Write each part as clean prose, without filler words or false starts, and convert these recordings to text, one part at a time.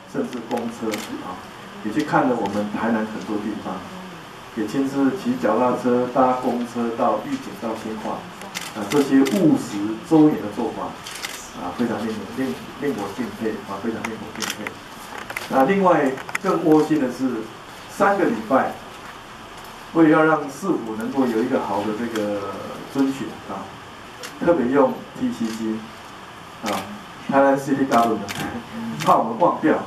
甚至公车啊，也去看了我们台南很多地方，也亲自骑脚踏车、搭公车到玉井、到新化，这些务实周延的做法，非常令我敬佩非常令我敬佩。那另外更窝心的是，3个礼拜，为了要让市府能够有一个好的这个遵循特别用 TCG 台南 City Government 怕我们忘掉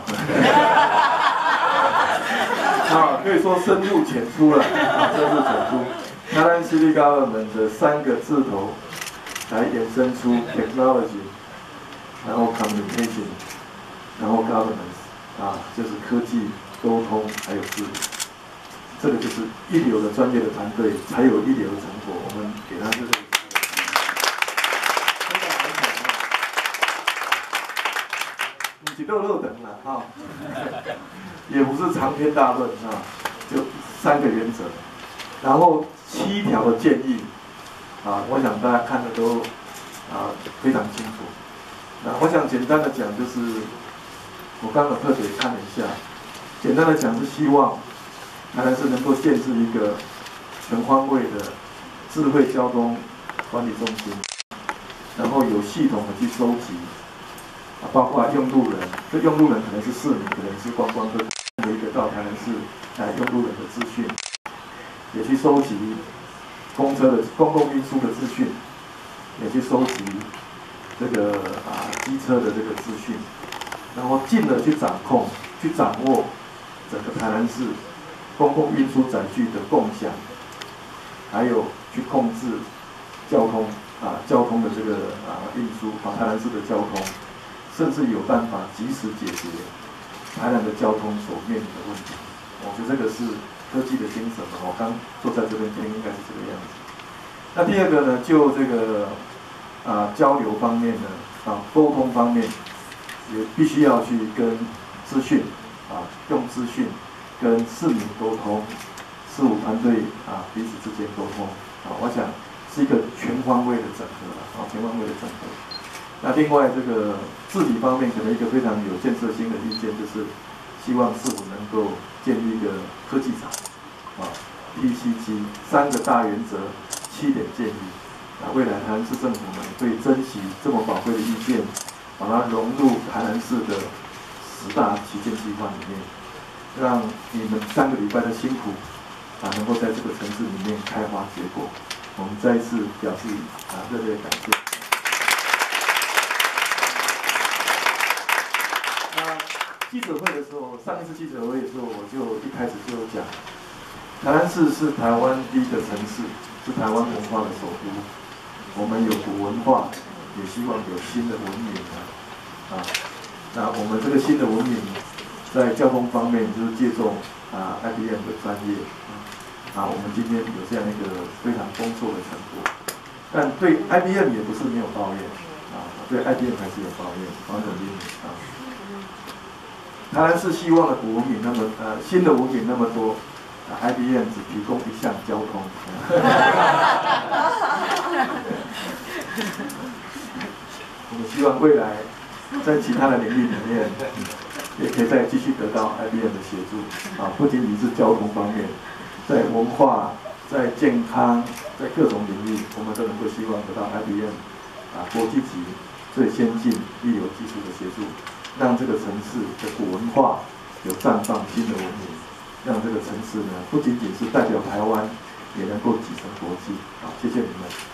可以说深入浅出了深入浅出。台南 City Government 的3个字头来衍生出 technology， 然后 communication， 然后 governance， 就是科技、沟通还有治理。这个就是一流的专业的团队才有一流的成果。我们给他这个不是肉等了也不是长篇大论就3个原则，然后7条的建议我想大家看的都非常清楚。那我想简单的讲，就是我刚刚特别看了一下，简单的讲是希望台南市能够建设一个全方位的智慧交通管理中心，然后有系统的去收集包括用路人，这用路人可能是市民，可能是观光客的一个到台南市来用路人的资讯，也去收集公车的公共运输的资讯，也去收集这个机车的这个资讯，然后进而去掌控、去掌握整个台南市公共运输载具的共享，还有去控制交通交通的这个运输台南市的交通。甚至有办法及时解决台南的交通所面临的问题。我觉得这个是科技的精神我刚坐在这边听，应该是这个样子。那第2个呢，就这个交流方面呢，沟通方面，也必须要去跟资讯用资讯跟市民沟通，事务团队彼此之间沟通我想是一个全方位的整合全方位的整合。那另外这个治理方面，可能一个非常有建设性的意见，就是希望市府能够建立一个科技厂TCG 3个大原则7点建议未来台南市政府呢会珍惜这么宝贵的意见，把它融入台南市的10大旗舰计划里面，让你们3个礼拜的辛苦能够在这个城市里面开花结果。我们再一次表示热烈感谢。记者会的时候，上一次记者会的时候，我就一开始就讲，台南市是台湾第一个城市，是台湾文化的首都。我们有古文化，也希望有新的文明那我们这个新的文明，在交通方面就是借重IBM 的专业我们今天有这样一个非常丰硕的成果。但对 IBM 也不是没有抱怨对 IBM 还是有抱怨，很台南市希望的古文明那么新的文明那么多，IBM 只提供一项交通。我们希望未来在其他的领域里面，也可以再继续得到 IBM 的协助不仅仅是交通方面，在文化、在健康、在各种领域，我们都能够希望得到 IBM 国际级最先进一流技术的协助。让这个城市的古文化有绽放新的文明，让这个城市呢不仅仅是代表台湾，也能够跻身国际。谢谢你们。